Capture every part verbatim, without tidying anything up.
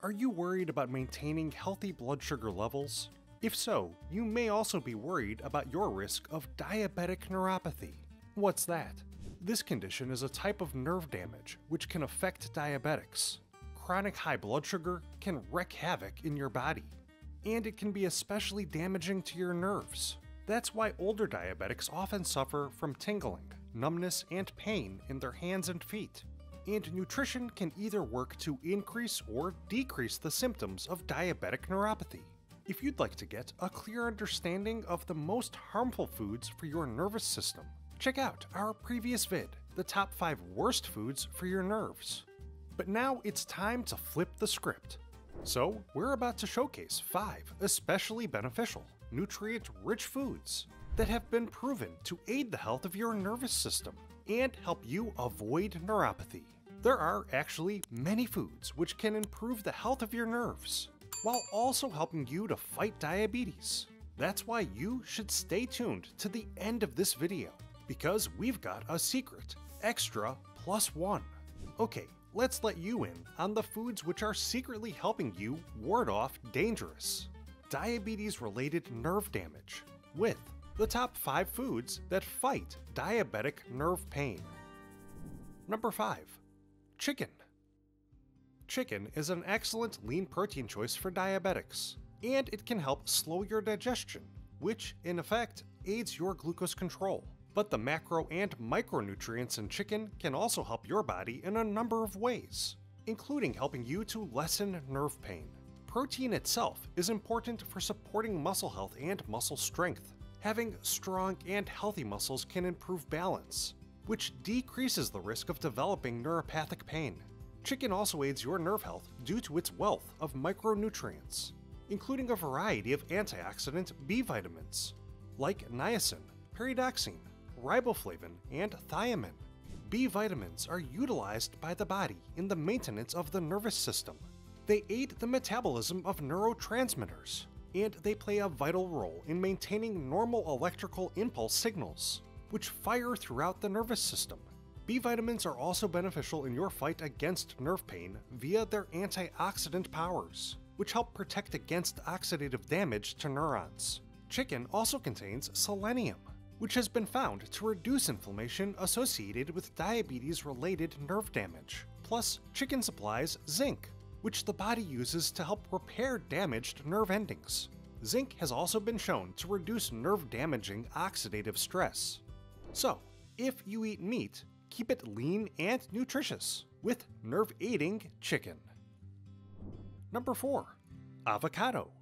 Are you worried about maintaining healthy blood sugar levels? If so, you may also be worried about your risk of diabetic neuropathy. What's that? This condition is a type of nerve damage which can affect diabetics. Chronic high blood sugar can wreak havoc in your body, and it can be especially damaging to your nerves. That's why older diabetics often suffer from tingling, numbness, and pain in their hands and feet. And nutrition can either work to increase or decrease the symptoms of diabetic neuropathy. If you'd like to get a clear understanding of the most harmful foods for your nervous system, check out our previous vid, the top five worst foods for your nerves. But now it's time to flip the script. So we're about to showcase five especially beneficial, nutrient-rich foods that have been proven to aid the health of your nervous system and help you avoid neuropathy. There are actually many foods which can improve the health of your nerves, while also helping you to fight diabetes. That's why you should stay tuned to the end of this video, because we've got a secret, extra plus one. Okay, let's let you in on the foods which are secretly helping you ward off dangerous, diabetes-related nerve damage, with the top five foods that fight diabetic nerve pain. Number five. Chicken. Chicken is an excellent lean protein choice for diabetics, and it can help slow your digestion, which in effect aids your glucose control. But the macro and micronutrients in chicken can also help your body in a number of ways, including helping you to lessen nerve pain. Protein itself is important for supporting muscle health and muscle strength. Having strong and healthy muscles can improve balance, which decreases the risk of developing neuropathic pain. Chicken also aids your nerve health due to its wealth of micronutrients, including a variety of antioxidant B vitamins, like niacin, pyridoxine, RIBOFLAVIN, and THIAMINE. B vitamins are utilized by the body in the maintenance of the nervous system. They aid the metabolism of neurotransmitters, and they play a vital role in maintaining normal electrical impulse signals, which fire throughout the nervous system. B vitamins are also beneficial in your fight against nerve pain via their antioxidant powers, which help protect against oxidative damage to neurons. Chicken also contains selenium, which has been found to reduce inflammation associated with diabetes-related nerve damage. Plus, chicken supplies zinc, which the body uses to help repair damaged nerve endings. Zinc has also been shown to reduce nerve-damaging oxidative stress. So, if you eat meat, keep it lean and nutritious with nerve-aiding chicken. Number four. Avocado.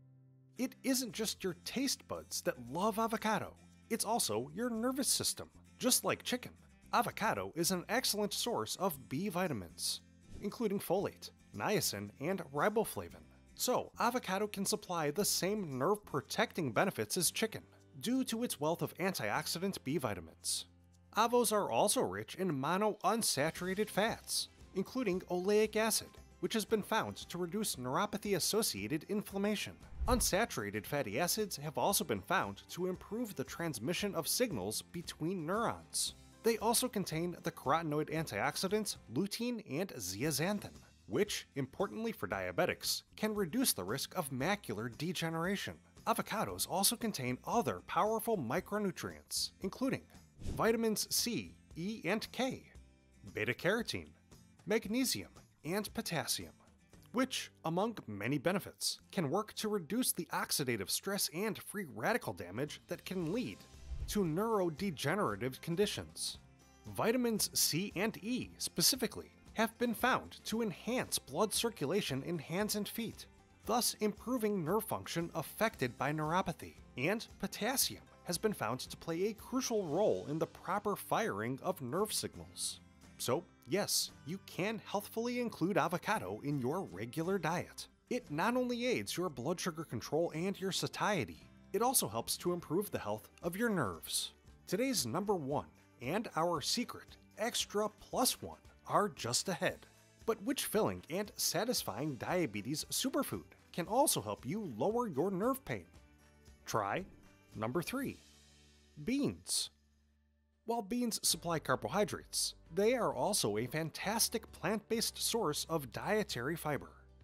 It isn't just your taste buds that love avocado, it's also your nervous system. Just like chicken, avocado is an excellent source of B vitamins, including folate, niacin, and riboflavin. So, avocado can supply the same nerve-protecting benefits as chicken, due to its wealth of antioxidant B vitamins. Avos are also rich in monounsaturated fats, including oleic acid, which has been found to reduce neuropathy-associated inflammation. Unsaturated fatty acids have also been found to improve the transmission of signals between neurons. They also contain the carotenoid antioxidants lutein and zeaxanthin, which, importantly for diabetics, can reduce the risk of macular degeneration. Avocados also contain other powerful micronutrients, including vitamins C, E, and K, beta-carotene, magnesium, and potassium, which, among many benefits, can work to reduce the oxidative stress and free radical damage that can lead to neurodegenerative conditions. Vitamins C and E, specifically, have been found to enhance blood circulation in hands and feet, thus improving nerve function affected by neuropathy. And potassium has been found to play a crucial role in the proper firing of nerve signals. So, yes, you can healthfully include avocado in your regular diet. It not only aids your blood sugar control and your satiety, it also helps to improve the health of your nerves. Today's number one and our secret extra plus one are just ahead. But which filling and satisfying diabetes superfood can also help you lower your nerve pain? Try number three. Beans. While beans supply carbohydrates, they are also a fantastic plant-based source of dietary fiber.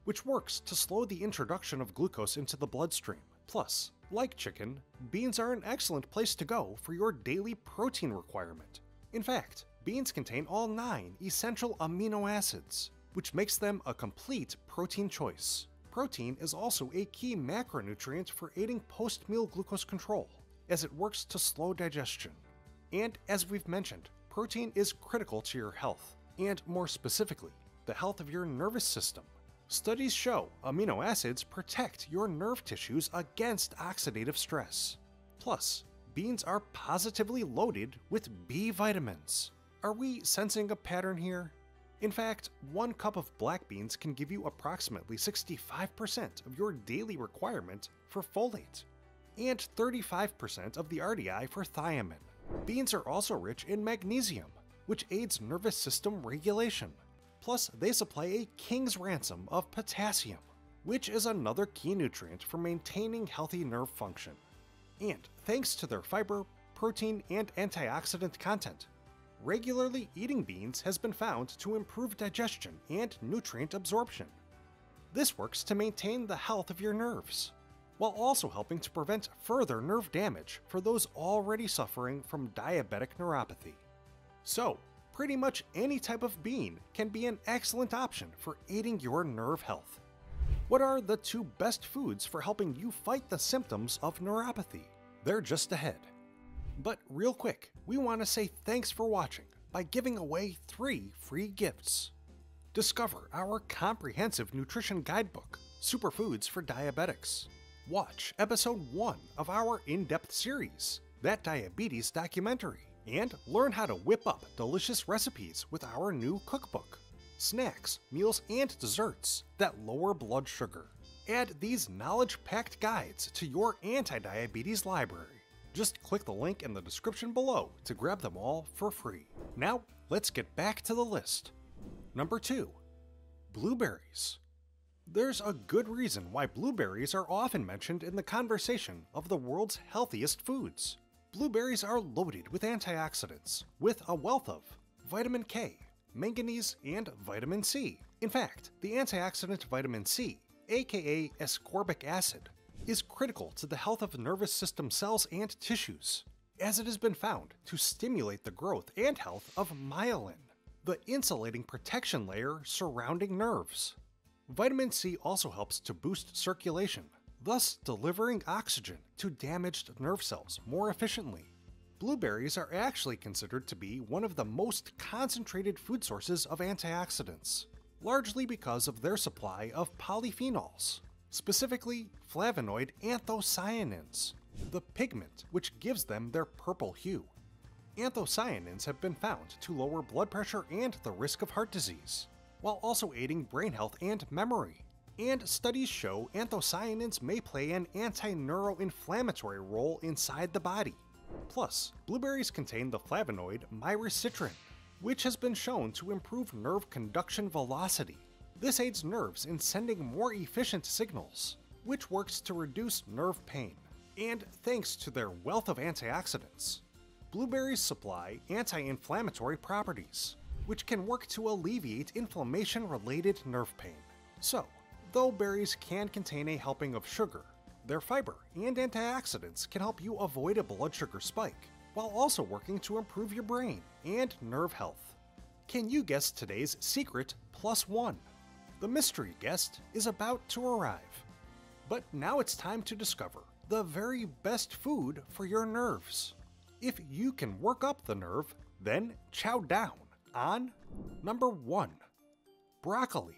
which works to slow the introduction of glucose into the bloodstream. Plus, like chicken, beans are an excellent place to go for your daily protein requirement. In fact, beans contain all nine essential amino acids, which makes them a complete protein choice. Protein is also a key macronutrient for aiding post-meal glucose control, as it works to slow digestion. And as we've mentioned, protein is critical to your health, and more specifically, the health of your nervous system. Studies show amino acids protect your nerve tissues against oxidative stress. Plus, beans are positively loaded with B vitamins. Are we sensing a pattern here? In fact, one cup of black beans can give you approximately sixty-five percent of your daily requirement for folate, and thirty-five percent of the R D I for thiamine. Beans are also rich in magnesium, which aids nervous system regulation. Plus, they supply a king's ransom of potassium, which is another key nutrient for maintaining healthy nerve function. And thanks to their fiber, protein, and antioxidant content, regularly eating beans has been found to improve digestion and nutrient absorption. This works to maintain the health of your nerves, while also helping to prevent further nerve damage for those already suffering from diabetic neuropathy. So, pretty much any type of bean can be an excellent option for aiding your nerve health. What are the two best foods for helping you fight the symptoms of neuropathy? They're just ahead. But real quick, we want to say thanks for watching by giving away three free gifts. Discover our comprehensive nutrition guidebook, Superfoods for Diabetics. Watch episode one of our in-depth series, That Diabetes Documentary, and learn how to whip up delicious recipes with our new cookbook, Snacks, Meals, and Desserts That Lower Blood Sugar. Add these knowledge-packed guides to your anti-diabetes library. Just click the link in the description below to grab them all for free. Now, let's get back to the list. Number two, blueberries. There's a good reason why blueberries are often mentioned in the conversation of the world's healthiest foods. Blueberries are loaded with antioxidants, with a wealth of vitamin K, manganese, and vitamin C. In fact, the antioxidant vitamin C, aka ascorbic acid, is critical to the health of nervous system cells and tissues, as it has been found to stimulate the growth and health of myelin, the insulating protection layer surrounding nerves. Vitamin C also helps to boost circulation, thus delivering oxygen to damaged nerve cells more efficiently. Blueberries are actually considered to be one of the most concentrated food sources of antioxidants, largely because of their supply of polyphenols, specifically flavonoid anthocyanins, the pigment which gives them their purple hue. Anthocyanins have been found to lower blood pressure and the risk of heart disease, while also aiding brain health and memory. And studies show anthocyanins may play an anti-neuroinflammatory role inside the body. Plus, blueberries contain the flavonoid myristicin, which has been shown to improve nerve conduction velocity. This aids nerves in sending more efficient signals, which works to reduce nerve pain. And thanks to their wealth of antioxidants, blueberries supply anti-inflammatory properties, which can work to alleviate inflammation-related nerve pain. So, though berries can contain a helping of sugar, their fiber and antioxidants can help you avoid a blood sugar spike, while also working to improve your brain and nerve health. Can you guess today's secret plus one? The mystery guest is about to arrive. But now it's time to discover the very best food for your nerves. If you can work up the nerve, then chow down on number one, broccoli.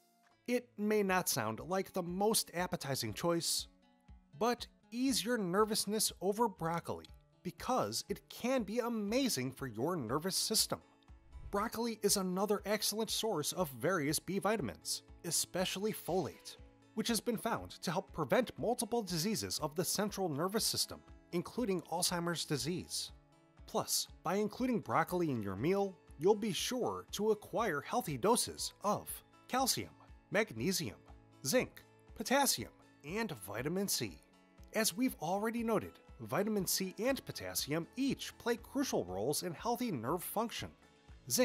It may not sound like the most appetizing choice, but ease your nervousness over broccoli because it can be amazing for your nervous system. Broccoli is another excellent source of various B vitamins, especially folate, which has been found to help prevent multiple diseases of the central nervous system, including Alzheimer's disease. Plus, by including broccoli in your meal, you'll be sure to acquire healthy doses of calcium, magnesium, zinc, potassium, and vitamin C. As we've already noted, vitamin C and potassium each play crucial roles in healthy nerve function. Zinc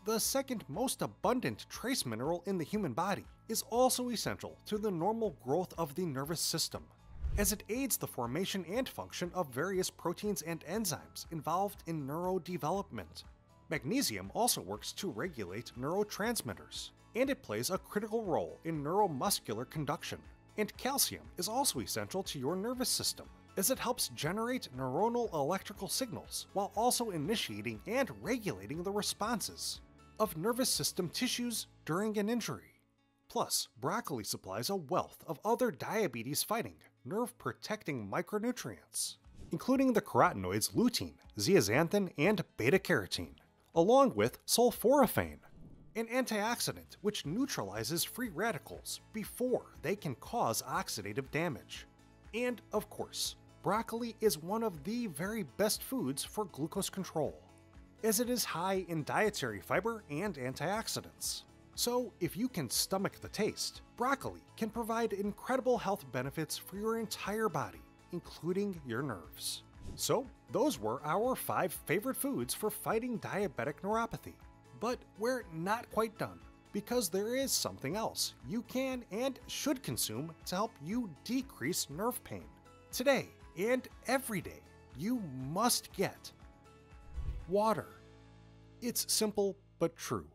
the second most abundant trace mineral in the human body, is also essential to the normal growth of the nervous system, as it aids the formation and function of various proteins and enzymes involved in neurodevelopment. Magnesium also works to regulate neurotransmitters, and it plays a critical role in neuromuscular conduction. And calcium is also essential to your nervous system, as it helps generate neuronal electrical signals while also initiating and regulating the responses of nervous system tissues during an injury. Plus, broccoli supplies a wealth of other diabetes-fighting, nerve-protecting micronutrients, including the carotenoids lutein, zeaxanthin, and beta-carotene, along with sulforaphane, an antioxidant which neutralizes free radicals before they can cause oxidative damage. And, of course, broccoli is one of the very best foods for glucose control, as it is high in dietary fiber and antioxidants. So, if you can stomach the taste, broccoli can provide incredible health benefits for your entire body, including your nerves. So, those were our five favorite foods for fighting diabetic neuropathy. But we're not quite done, because there is something else you can and should consume to help you decrease nerve pain. Today and every day, you must get water. It's simple but true.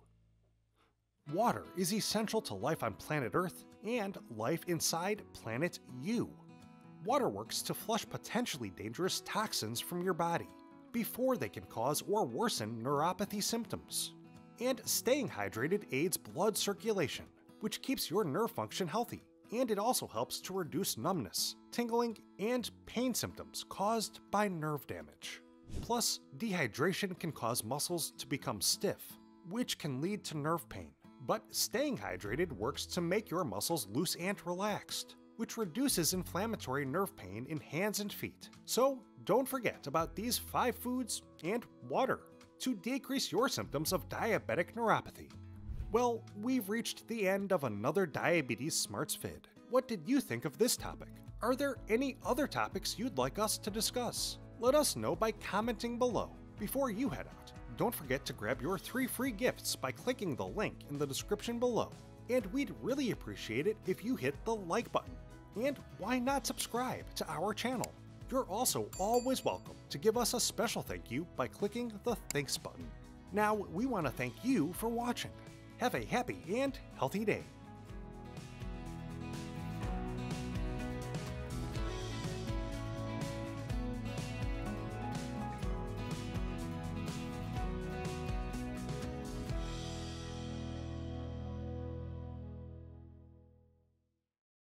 Water is essential to life on planet Earth and life inside planet U. Water works to flush potentially dangerous toxins from your body before they can cause or worsen neuropathy symptoms. And staying hydrated aids blood circulation, which keeps your nerve function healthy. And it also helps to reduce numbness, tingling, and pain symptoms caused by nerve damage. Plus, dehydration can cause muscles to become stiff, which can lead to nerve pain. But staying hydrated works to make your muscles loose and relaxed, which reduces inflammatory nerve pain in hands and feet. So don't forget about these five foods and water to decrease your symptoms of diabetic neuropathy. Well, we've reached the end of another Diabetes Smarts vid. What did you think of this topic? Are there any other topics you'd like us to discuss? Let us know by commenting below. Before you head out, don't forget to grab your three free gifts by clicking the link in the description below. And we'd really appreciate it if you hit the like button. And why not subscribe to our channel? You're also always welcome to give us a special thank you by clicking the thanks button. Now, we want to thank you for watching. Have a happy and healthy day.